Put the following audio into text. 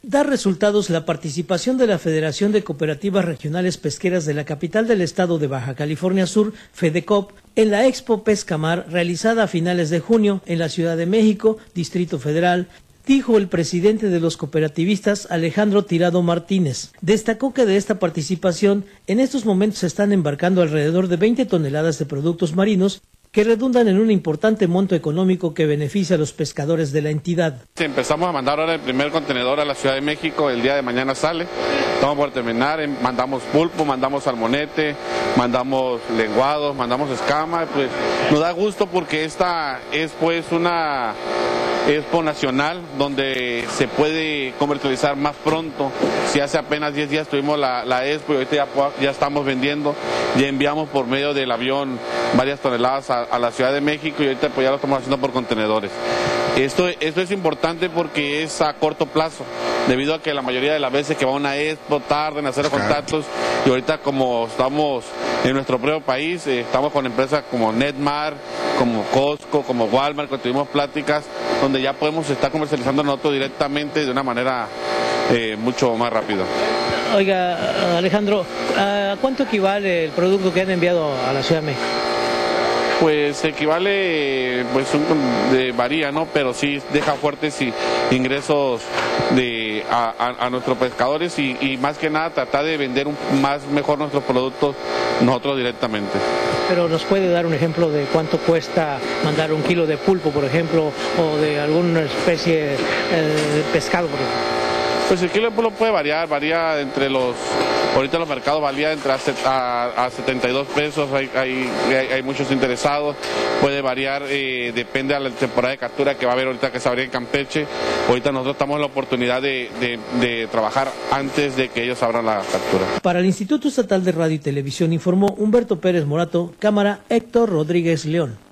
Da resultados la participación de la Federación de Cooperativas Regionales Pesqueras de la capital del estado de Baja California Sur, FEDECOP, en la Expo Pescamar realizada a finales de junio en la Ciudad de México, Distrito Federal, dijo el presidente de los cooperativistas, Alejandro Tirado Martínez. Destacó que de esta participación en estos momentos se están embarcando alrededor de 20 toneladas de productos marinos que redundan en un importante monto económico que beneficia a los pescadores de la entidad. Empezamos a mandar ahora el primer contenedor a la Ciudad de México, el día de mañana sale, estamos por terminar, mandamos pulpo, mandamos salmonete, mandamos lenguados, mandamos escama, pues nos da gusto porque esta es pues una Expo Nacional donde se puede comercializar más pronto. Si hace apenas 10 días tuvimos la Expo y ahorita ya estamos vendiendo, ya enviamos por medio del avión varias toneladas a la Ciudad de México y ahorita pues ya lo estamos haciendo por contenedores. Esto es importante porque es a corto plazo, debido a que la mayoría de las veces que va a una Expo tardan en hacer contactos y ahorita como estamos en nuestro propio país, estamos con empresas como Netmar, como Costco, como Walmart, que tuvimos pláticas donde ya podemos estar comercializando nosotros directamente de una manera mucho más rápida. Oiga, Alejandro, ¿a cuánto equivale el producto que han enviado a la Ciudad de México? Pues equivale, pues varía, ¿no? Pero sí deja fuertes ingresos a nuestros pescadores y más que nada tratar de vender mejor nuestros productos nosotros directamente. Pero ¿nos puede dar un ejemplo de cuánto cuesta mandar un kilo de pulpo, por ejemplo, o de alguna especie de pescado, por ejemplo? Pues el kilo de pulpo puede variar, varía ahorita los mercados valía entre a 72 pesos, hay muchos interesados, puede variar, depende de la temporada de captura que va a haber ahorita que se abrirá en Campeche. Ahorita nosotros estamos en la oportunidad de trabajar antes de que ellos abran la captura. Para el Instituto Estatal de Radio y Televisión informó Humberto Pérez Morato, cámara Héctor Rodríguez León.